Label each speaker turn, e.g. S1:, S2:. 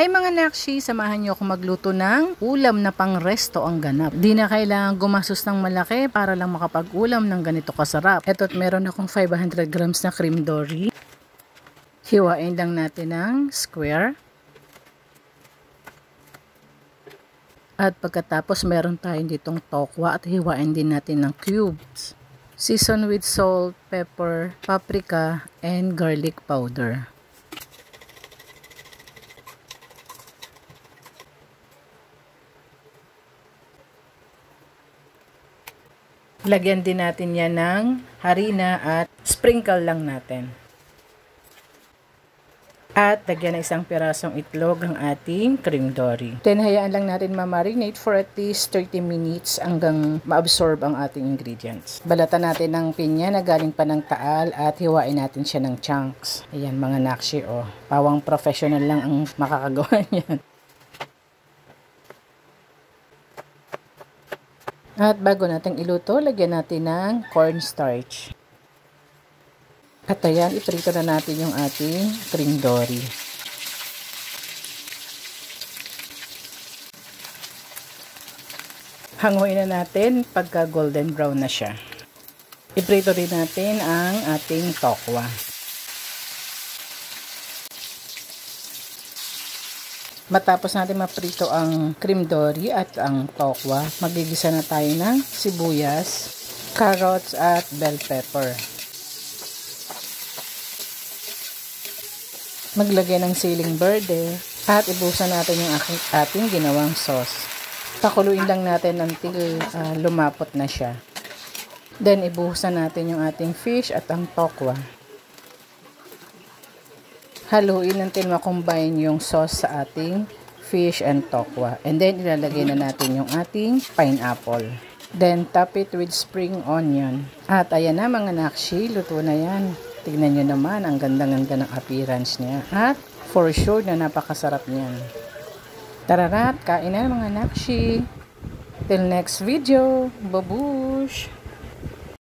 S1: Hi mga nakshi, samahan niyo ako magluto ng ulam na pang resto ang ganap. Di na kailangan gumastos ng malaki para lang makapag-ulam ng ganito kasarap. Eto't meron akong 500 grams na cream dory. Hiwain lang natin ng square. At pagkatapos meron tayong ditong tokwa at hiwain din natin ng cubes. Season with salt, pepper, paprika, and garlic powder. Lagyan din natin yan ng harina at sprinkle lang natin. At lagyan ng isang pirasong itlog ang ating cream dory. Then hayaan lang natin ma-marinate for at least 30 minutes hanggang ma-absorb ang ating ingredients. Balatan natin ng pinya na galing pa ng Taal at hiwain natin siya ng chunks. Ayan mga nakshi, oh. Pawang professional lang ang makakagawa niyan. At bago natin iluto, lagyan natin ng cornstarch. At ayan, iprito na natin yung ating cream dory. Hanguin na natin pagka golden brown na siya. Iprito rin natin ang ating tokwa. Matapos natin maprito ang cream dory at ang tokwa, magigisa na tayo ng sibuyas, carrots at bell pepper. Maglagay ng siling berde at ibuhusan natin yung ating ginawang sauce. Pakuluin lang natin until lumapot na siya. Then ibuhusan natin yung ating fish at ang tokwa. Haluin until makombine yung sauce sa ating fish and tokwa. And then, ilalagay na natin yung ating pineapple. Then, top it with spring onion. At ayan na mga nakshi, luto na yan. Tignan nyo naman, ang ganda-ganda ng appearance niya. At for sure na napakasarap niyan. Tararat, kain na mga nakshi. Till next video, babush!